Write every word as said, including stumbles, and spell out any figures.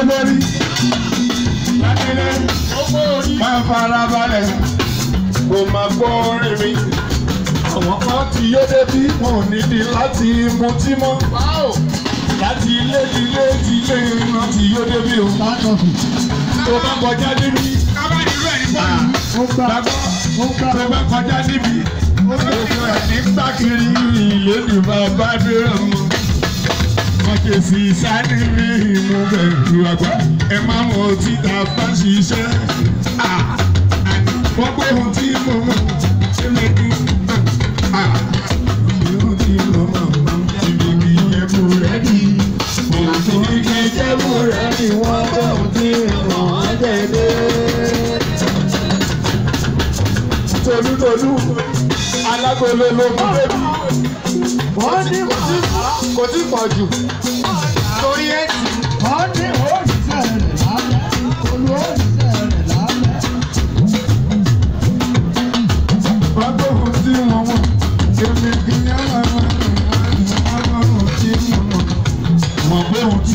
lórí. Lákìlé máa fara balẹ̀ kò máa gbọ́ orin mi. Àwọn kan tí yóò débi wọn ò nídìí láti mutí mọ́. Láti ilé ilé ilé wọn tí yóò débi o. Tó bá kọjá níbi. Tó bá kọjá níbi. Gbogbo ẹ̀ ní gbàkiri ilé ní bàbá dé ọmọ. Wọ́n ké sí sáré mi mú bẹ̀rù àgbà. Ẹ máa mọ títa bá ṣiṣẹ́. Wọ́n pé ohun tí mo mọ̀ ṣe lè ní. Ohun tí mo mọ̀ ibi kì í yẹ kó rẹ̀ ní. Ohun tí kì í jẹ́ kó rẹ̀ ní wọ́n bẹ̀ ohun tí mo mọ̀ dédé. Tolútolú alágolo ló mú bébí. Wọ́n ní kò tí pọ̀ jù. Torí ẹ̀sìn. Wọ́n ní òṣìṣẹ́ rẹ̀ lálẹ́. Olú òṣìṣẹ́ rẹ̀ lálẹ́. Wọ́n tó ohun tí wọ́n mọ̀. Èmi kì í yá wà wá. Wọ́n tó ohun tí wọ́n mọ̀. Wọ́n pé ohun tí